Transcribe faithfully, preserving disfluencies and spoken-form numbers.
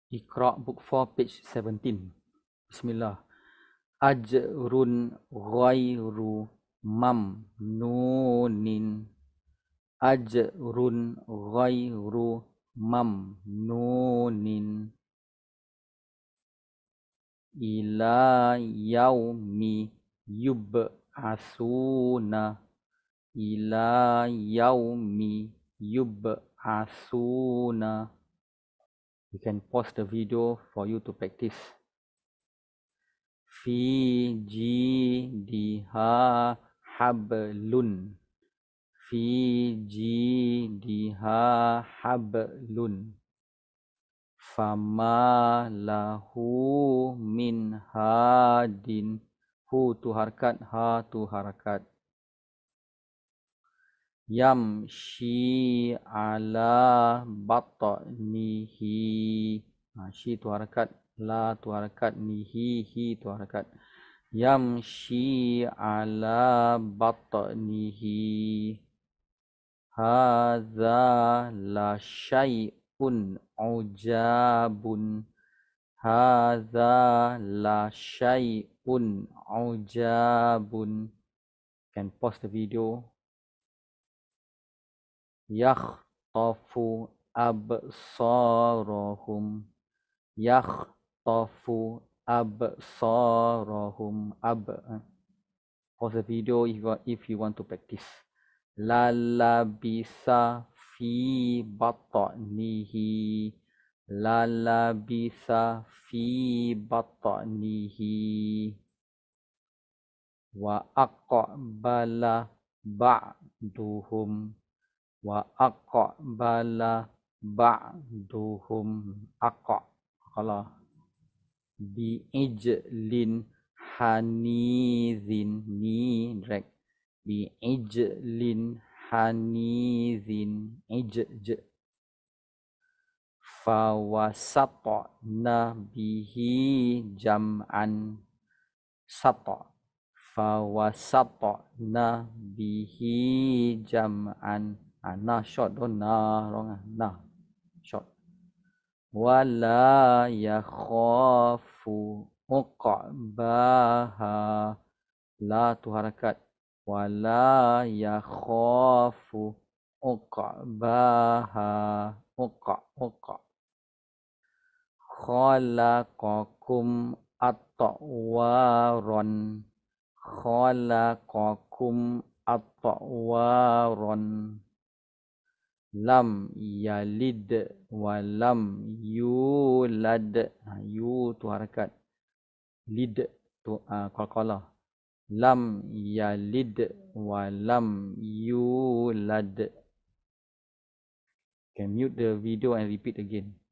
Iqra book four page seventeen. Bismillah. Ajrun ghairu mamnunin. Ajrun ghairu mamnunin. Ila yaumi yub'asuna. Ila yaumi yub'asuna. You can pause the video for you to practice. Fi jidiha hablun. Fi jidiha hablun. Fama lahu min hadin. Hu tu harakat, ha tu harakat. Yamshi ala batnihi. Ha, shi tu harakat, la tu harakat, nihi, hi tu harakat. Yamshi ala batnihi. Hadza la syai'un ujabun. Hadza la syai'un ujabun. Can pause the video. Yakhtafu absarahum. Yakhtafu absarahum. Ab. Pause the video if you want, if you want to practice. La labisa fi batnihi. La labisa fi batnihi. Wa aqbala ba'duhum. Wa aqbala ba'duhum. Aqa. Kalau bi ijlin hanizin. Ni drag. Bi ijlin hanizin. Ij. Fawasatna bihi jam'an. Sata. Fawasatna bihi jam'an. Ah, na short, don't na wrong ah. Na short. Wala yakhafu uqbaha. La tu harakat. Wala yakhafu uqbaha. Uqa uqa. Khalaqakum atwaron. Khalaqakum atwaron. Lam yalid wa lam yulad. Ha, yu tu harakat. Lid tu uh, qalqalah. Lam yalid wa lam yulad. Can mute the video and repeat again.